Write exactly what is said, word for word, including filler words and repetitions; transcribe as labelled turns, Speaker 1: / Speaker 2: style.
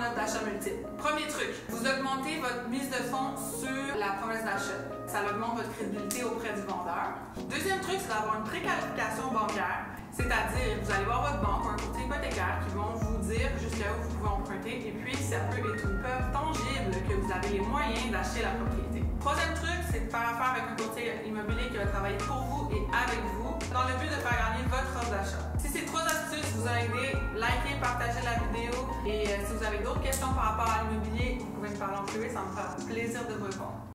Speaker 1: offre d'achat multiple. Premier truc, vous augmentez votre mise de fonds sur la promesse d'achat. Ça augmente votre crédibilité auprès du vendeur. Deuxième truc, c'est d'avoir une préqualification bancaire, c'est-à-dire vous allez voir votre banque ou un courtier hypothécaire qui vont vous dire jusqu'à où vous pouvez emprunter et puis ça peut être une preuve tangible que vous avez les moyens d'acheter la propriété. Troisième truc, c'est de faire affaire avec un courtier immobilier qui va travailler pour vous et avec vous dans le but de faire gagner votre offre d'achat. Si ces trois astuces vous ont aidé, likez, partagez la vidéo et euh, si vous avez d'autres questions par rapport à l'immobilier, vous pouvez me parler en privé, ça me fera plaisir de vous répondre.